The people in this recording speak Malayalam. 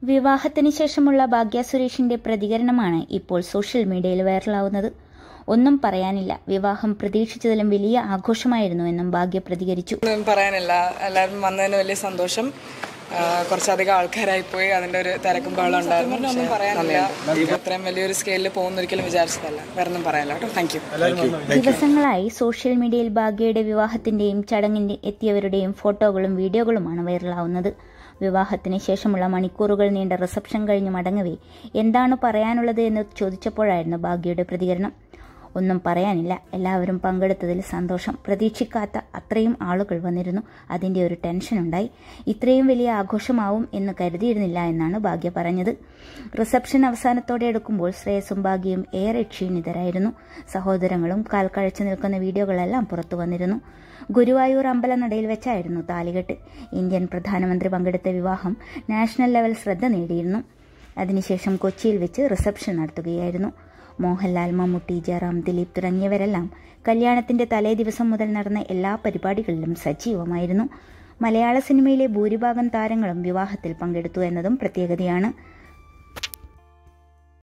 വിവാഹത്തിന് ശേഷമുള്ള ഭാഗ്യ സുരേഷിന്റെ പ്രതികരണമാണ് ഇപ്പോൾ സോഷ്യൽ മീഡിയയിൽ വൈറലാവുന്നത്. ഒന്നും പറയാനില്ല, വിവാഹം പ്രതീക്ഷിച്ചതിലും വലിയ ആഘോഷമായിരുന്നു എന്നും ഭാഗ്യ പ്രതികരിച്ചു. ഒന്നും പറയാനില്ല, എല്ലാവരും വന്നതിന് വലിയ സന്തോഷം. കുറച്ചധികം ആൾക്കാരായിപ്പോയി, അതിൻ്റെ ഒരു തിരക്കും ബഹളം ഉണ്ടായിരുന്നു. ഒന്നും പറയാനില്ല, അത്രയും വലിയൊരു സ്കെയിലിൽ പോകുന്ന ഒരിക്കലും വിചാരിച്ചതല്ല. വേറെ ഒന്നും പറയാനില്ല കേട്ടോ. Thank you. ദിവസങ്ങളായി സോഷ്യൽ മീഡിയയിൽ ഭാഗ്യയുടെ വിവാഹത്തിന്റെയും ചടങ്ങിന് എത്തിയവരുടെയും ഫോട്ടോകളും വീഡിയോകളുമാണ് വൈറലാവുന്നത്. വിവാഹത്തിന് ശേഷമുള്ള മണിക്കൂറുകൾ നീണ്ട റിസപ്ഷൻ കഴിഞ്ഞ് മടങ്ങവേ എന്താണ് പറയാനുള്ളത് എന്ന് ചോദിച്ചപ്പോഴായിരുന്നു ഭാഗ്യയുടെ പ്രതികരണം. ഒന്നും പറയാനില്ല, എല്ലാവരും പങ്കെടുത്തതിൽ സന്തോഷം. പ്രതീക്ഷിക്കാത്ത അത്രയും ആളുകൾ വന്നിരുന്നു, അതിൻ്റെ ഒരു ടെൻഷനുണ്ടായി. ഇത്രയും വലിയ ആഘോഷമാവും എന്ന് കരുതിയിരുന്നില്ല എന്നാണ് ഭാഗ്യ പറഞ്ഞത്. റിസപ്ഷൻ അവസാനത്തോടെ എടുക്കുമ്പോൾ ശ്രേയസും ഭാഗ്യയും ഏറെ ക്ഷീണിതരായിരുന്നു. സഹോദരങ്ങളും കാൽ കഴിച്ചു നിൽക്കുന്ന വീഡിയോകളെല്ലാം പുറത്തു വന്നിരുന്നു. ഗുരുവായൂർ അമ്പലനടയിൽ വെച്ചായിരുന്നു താലികെട്ട്. ഇന്ത്യൻ പ്രധാനമന്ത്രി പങ്കെടുത്ത വിവാഹം നാഷണൽ ലെവൽ ശ്രദ്ധ നേടിയിരുന്നു. അതിനുശേഷം കൊച്ചിയിൽ വെച്ച് റിസപ്ഷൻ നടത്തുകയായിരുന്നു. മോഹൻലാൽ, മമ്മൂട്ടി, ജയറാം, ദിലീപ് തുടങ്ങിയവരെല്ലാം കല്യാണത്തിന്റെ തലേ ദിവസം മുതൽ നടന്ന എല്ലാ പരിപാടികളിലും സജീവമായിരുന്നു. മലയാള സിനിമയിലെ ഭൂരിഭാഗം താരങ്ങളും വിവാഹത്തിൽ പങ്കെടുത്തു എന്നതും പ്രത്യേകതയാണ്.